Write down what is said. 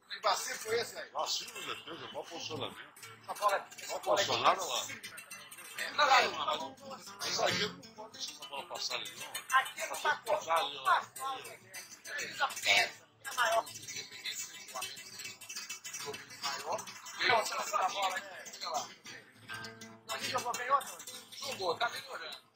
Que vacilo foi esse aí? Vacilo de defesa, mau posicionamento. Essa bola é. Mal posicionado lá. Não, não, não. O zagueiro não pode deixar essa bola passar ali, não. Aqui não tá Passar ali, ó. Precisa pesa. É maior. Maior. Não, você não a bola, né? Olha lá. A gente jogou bem ontem? Jogou, tá melhorando.